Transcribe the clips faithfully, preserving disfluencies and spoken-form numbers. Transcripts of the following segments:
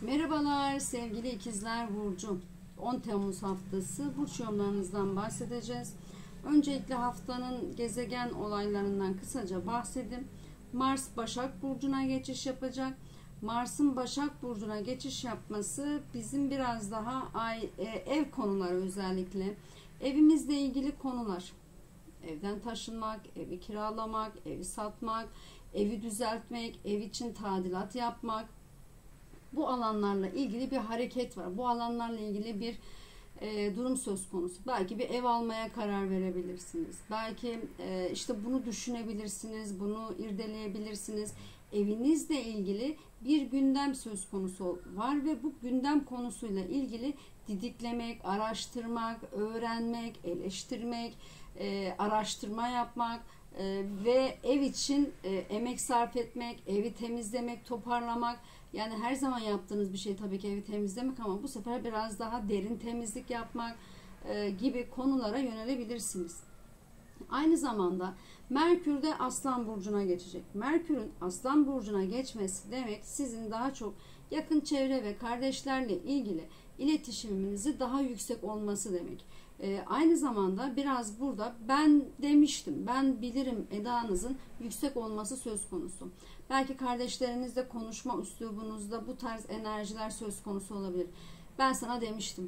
Merhabalar sevgili ikizler burcu. on Temmuz haftası burç yorumlarınızdan bahsedeceğiz. Öncelikle haftanın gezegen olaylarından kısaca bahsedeyim. Mars Başak Burcu'na geçiş yapacak. Mars'ın Başak Burcu'na geçiş yapması bizim biraz daha ay, e, ev konuları, özellikle evimizle ilgili konular. Evden taşınmak, evi kiralamak, evi satmak, evi düzeltmek, ev için tadilat yapmak. Bu alanlarla ilgili bir hareket var. Bu alanlarla ilgili bir e, durum söz konusu. Belki bir ev almaya karar verebilirsiniz. Belki e, işte bunu düşünebilirsiniz, bunu irdeleyebilirsiniz. Evinizle ilgili bir gündem söz konusu var ve bu gündem konusuyla ilgili didiklemek, araştırmak, öğrenmek, eleştirmek, e, araştırma yapmak e, ve ev için e, emek sarf etmek, evi temizlemek, toparlamak. Yani her zaman yaptığınız bir şey tabii ki evi temizlemek, ama bu sefer biraz daha derin temizlik yapmak e, gibi konulara yönelebilirsiniz. Aynı zamanda Merkür de Aslan Burcu'na geçecek. Merkür'ün Aslan Burcu'na geçmesi demek sizin daha çok yakın çevre ve kardeşlerle ilgili iletişiminizin daha yüksek olması demek. Ee, aynı zamanda biraz burada ben demiştim, ben bilirim edanızın yüksek olması söz konusu. Belki kardeşlerinizle konuşma üslubunuzda bu tarz enerjiler söz konusu olabilir. Ben sana demiştim,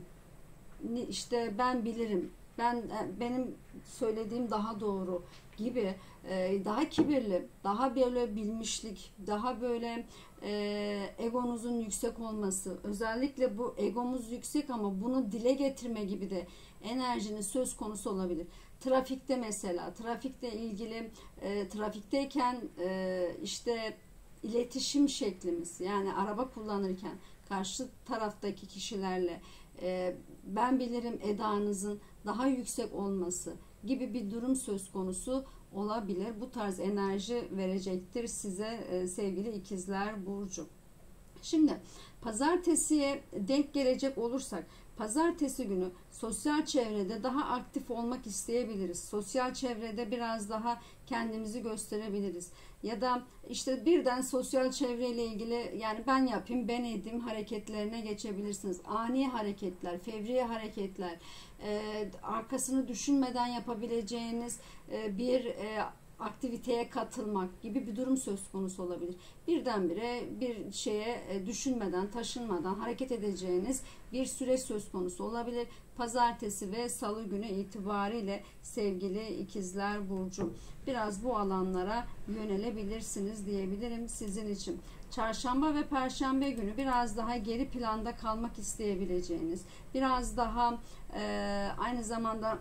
işte ben bilirim, ben benim söylediğim daha doğru gibi, daha kibirli, daha böyle bilmişlik, daha böyle e, egonuzun yüksek olması, özellikle bu egomuz yüksek ama bunu dile getirme gibi de enerjiniz söz konusu olabilir. Trafikte mesela, trafikle ilgili e, trafikteyken e, işte iletişim şeklimiz, yani araba kullanırken karşı taraftaki kişilerle e, ben bilirim edanızın daha yüksek olması gibi bir durum söz konusu olabilir. Bu tarz enerji verecektir size e, sevgili ikizler burcu. Şimdi pazartesiye denk gelecek olursak, pazartesi günü sosyal çevrede daha aktif olmak isteyebiliriz. Sosyal çevrede biraz daha kendimizi gösterebiliriz. Ya da işte birden sosyal çevreyle ilgili, yani ben yapayım, ben edeyim hareketlerine geçebilirsiniz. Ani hareketler, fevri hareketler, e, arkasını düşünmeden yapabileceğiniz e, bir e, aktiviteye katılmak gibi bir durum söz konusu olabilir. Birdenbire bir şeye düşünmeden, taşınmadan hareket edeceğiniz bir süreç söz konusu olabilir. Pazartesi ve salı günü itibariyle sevgili ikizler burcu, biraz bu alanlara yönelebilirsiniz diyebilirim sizin için. Çarşamba ve perşembe günü biraz daha geri planda kalmak isteyebileceğiniz, biraz daha e, aynı zamanda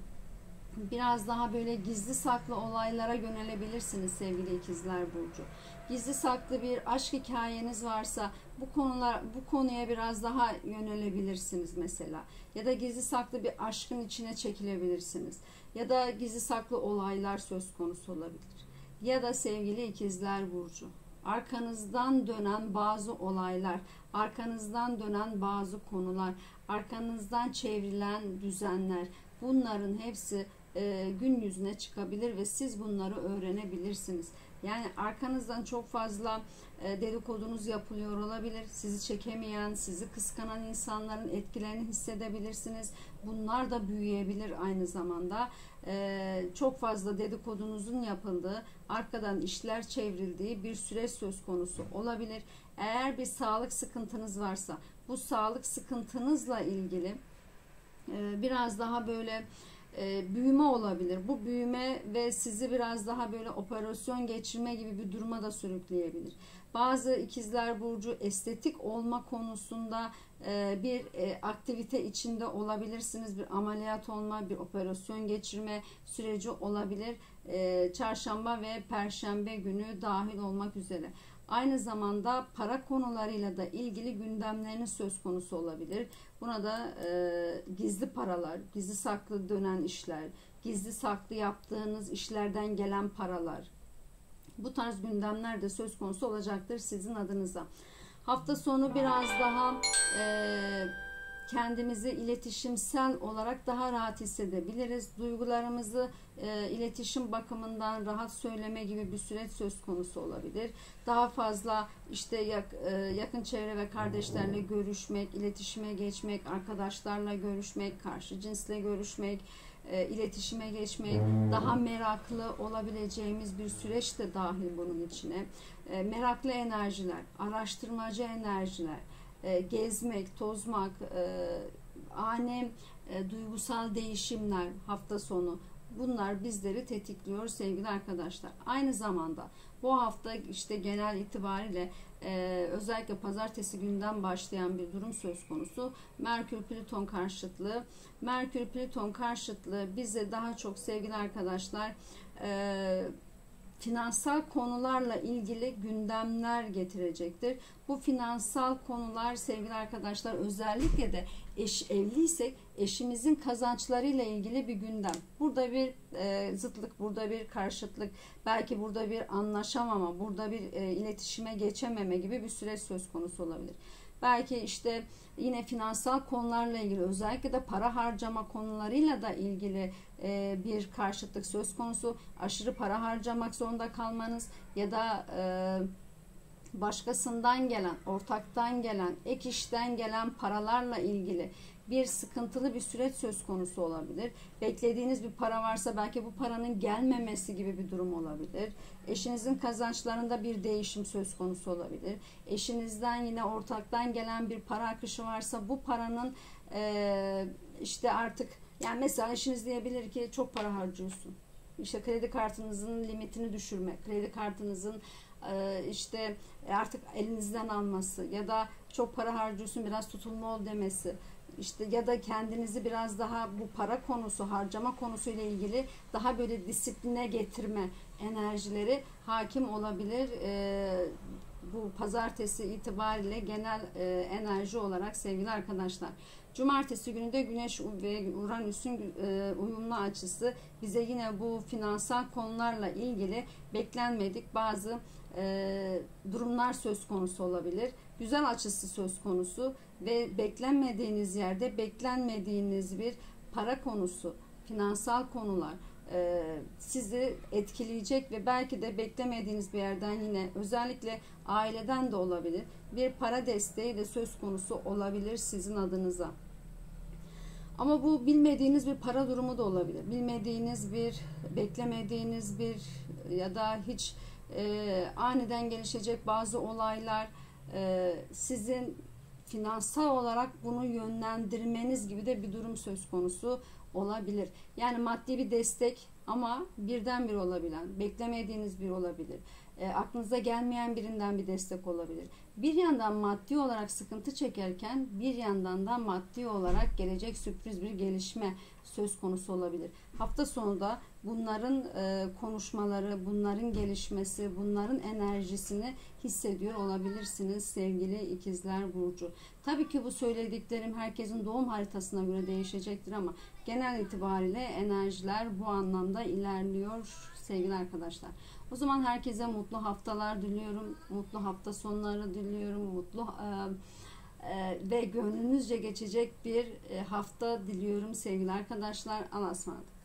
biraz daha böyle gizli saklı olaylara yönelebilirsiniz sevgili ikizler burcu. Gizli saklı bir aşk hikayeniz varsa bu konular bu konuya biraz daha yönelebilirsiniz mesela. Ya da gizli saklı bir aşkın içine çekilebilirsiniz. Ya da gizli saklı olaylar söz konusu olabilir. Ya da sevgili ikizler burcu, arkanızdan dönen bazı olaylar, arkanızdan dönen bazı konular, arkanızdan çevrilen düzenler, bunların hepsi e, gün yüzüne çıkabilir ve siz bunları öğrenebilirsiniz. Yani arkanızdan çok fazla e, dedikodunuz yapılıyor olabilir. Sizi çekemeyen, sizi kıskanan insanların etkilerini hissedebilirsiniz. Bunlar da büyüyebilir aynı zamanda. E, çok fazla dedikodunuzun yapıldığı, arkadan işler çevrildiği bir süreç söz konusu olabilir. Eğer bir sağlık sıkıntınız varsa, bu sağlık sıkıntınızla ilgili e, biraz daha böyle E, büyüme olabilir. Bu büyüme ve sizi biraz daha böyle operasyon geçirme gibi bir duruma da sürükleyebilir. Bazı ikizler burcu estetik olma konusunda e, bir e, aktivite içinde olabilirsiniz. Bir ameliyat olma, bir operasyon geçirme süreci olabilir. E, çarşamba ve perşembe günü dahil olmak üzere. Aynı zamanda para konularıyla da ilgili gündemleriniz söz konusu olabilir. Buna da e, gizli paralar, gizli saklı dönen işler, gizli saklı yaptığınız işlerden gelen paralar. Bu tarz gündemler de söz konusu olacaktır sizin adınıza. Hafta sonu biraz daha e, kendimizi iletişimsel olarak daha rahat hissedebiliriz. Duygularımızı e, iletişim bakımından rahat söyleme gibi bir süreç söz konusu olabilir. Daha fazla işte yak, e, yakın çevre ve kardeşlerle görüşmek, iletişime geçmek, arkadaşlarla görüşmek, karşı cinsle görüşmek, e, iletişime geçmek, daha meraklı olabileceğimiz bir süreç de dahil bunun içine. E, meraklı enerjiler, araştırmacı enerjiler, e, gezmek, tozmak, e, ani e, duygusal değişimler hafta sonu, bunlar bizleri tetikliyor sevgili arkadaşlar. Aynı zamanda bu hafta işte genel itibariyle e, özellikle pazartesi günden başlayan bir durum söz konusu. Merkür Plüton karşıtlığı. Merkür Plüton karşıtlığı bize daha çok sevgili arkadaşlar e, finansal konularla ilgili gündemler getirecektir. Bu finansal konular sevgili arkadaşlar özellikle de eş evliysek eşimizin kazançlarıyla ilgili bir gündem. Burada bir e, zıtlık, burada bir karşıtlık, belki burada bir anlaşamama, burada bir e, iletişime geçememe gibi bir süreç söz konusu olabilir. Belki işte yine finansal konularla ilgili, özellikle de para harcama konularıyla da ilgili e, bir karşıtlık söz konusu. Aşırı para harcamak zorunda kalmanız ya da e, başkasından gelen, ortaktan gelen, ek işten gelen paralarla ilgili bir sıkıntılı bir süreç söz konusu olabilir. Beklediğiniz bir para varsa belki bu paranın gelmemesi gibi bir durum olabilir. Eşinizin kazançlarında bir değişim söz konusu olabilir. Eşinizden yine ortaktan gelen bir para akışı varsa bu paranın e, işte artık, yani mesela eşiniz diyebilir ki çok para harcıyorsun. İşte kredi kartınızın limitini düşürme, kredi kartınızın işte artık elinizden alması ya da çok para harcıyorsun biraz tutumlu ol demesi, işte ya da kendinizi biraz daha bu para konusu, harcama konusu ile ilgili daha böyle disipline getirme enerjileri hakim olabilir. Bu pazartesi itibariyle genel enerji olarak sevgili arkadaşlar. Cumartesi günü de Güneş ve Uranüs'ün uyumlu açısı bize yine bu finansal konularla ilgili beklenmedik bazı e, durumlar söz konusu olabilir. Güzel açısı söz konusu ve beklenmediğiniz yerde beklenmediğiniz bir para konusu, finansal konular e, sizi etkileyecek ve belki de beklemediğiniz bir yerden, yine özellikle aileden de olabilir, bir para desteği de söz konusu olabilir sizin adınıza. Ama bu bilmediğiniz bir para durumu da olabilir. Bilmediğiniz bir, beklemediğiniz bir ya da hiç e, aniden gelişecek bazı olaylar e, sizin finansal olarak bunu yönlendirmeniz gibi de bir durum söz konusu olabilir. Yani maddi bir destek ama birdenbire olabilen, beklemediğiniz bir olabilir. E, aklınıza gelmeyen birinden bir destek olabilir. Bir yandan maddi olarak sıkıntı çekerken bir yandan da maddi olarak gelecek sürpriz bir gelişme söz konusu olabilir. Hafta sonunda bunların e, konuşmaları, bunların gelişmesi, bunların enerjisini hissediyor olabilirsiniz sevgili İkizler Burcu. Tabii ki bu söylediklerim herkesin doğum haritasına göre değişecektir ama genel itibariyle enerjiler bu anlamda ilerliyor sevgili arkadaşlar. O zaman herkese mutlu haftalar diliyorum. Mutlu hafta sonları diliyorum. Mutlu e, e, ve gönlünüzce geçecek bir e, hafta diliyorum sevgili arkadaşlar. Allah'a ısmarladık.